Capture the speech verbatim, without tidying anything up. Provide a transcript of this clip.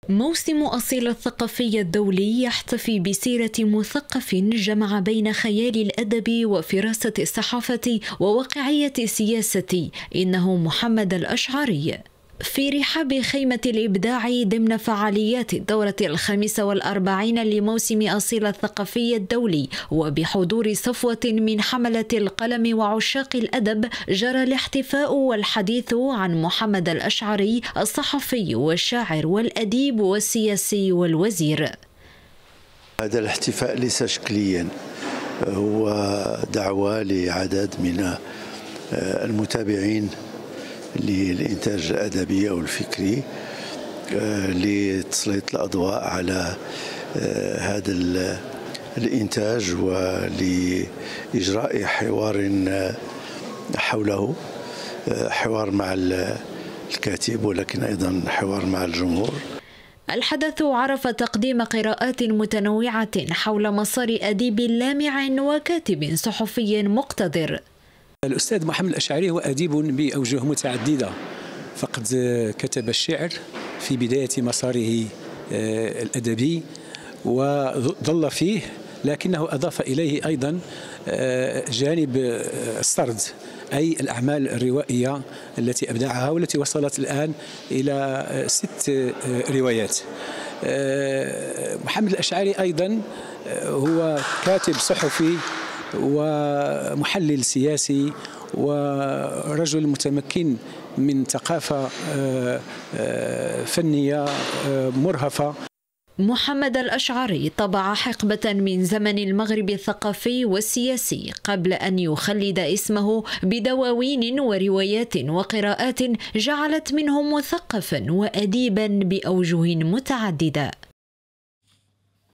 موسم أصيل الثقافي الدولي يحتفي بسيرة مثقف جمع بين خيال الأدب وفراسة الصحافة وواقعية السياسة. إنه محمد الأشعري. في رحاب خيمة الإبداع ضمن فعاليات الدورة الخامسة والأربعين لموسم أصيل الثقافي الدولي، وبحضور صفوة من حملة القلم وعشاق الأدب، جرى الاحتفاء والحديث عن محمد الأشعري الصحفي والشاعر والأديب والسياسي والوزير. هذا الاحتفاء ليس شكليا، هو دعوة لعدد من المتابعين للإنتاج الأدبي أو الفكري لتسليط الأضواء على هذا الإنتاج ولإجراء حوار حوله، حوار مع الكاتب ولكن أيضا حوار مع الجمهور. الحدث عرف تقديم قراءات متنوعة حول مسار أديب لامع وكاتب صحفي مقتدر. الأستاذ محمد الأشعري هو أديب بأوجه متعددة، فقد كتب الشعر في بداية مساره الأدبي وظل فيه، لكنه أضاف إليه أيضا جانب السرد، أي الأعمال الروائية التي أبدعها والتي وصلت الآن إلى ست روايات. محمد الأشعري أيضا هو كاتب صحفي ومحلل سياسي ورجل متمكن من ثقافة فنية مرهفة. محمد الأشعري طبع حقبة من زمن المغرب الثقافي والسياسي قبل أن يخلد اسمه بدواوين وروايات وقراءات جعلت منه مثقفا وأديبا بأوجه متعددة.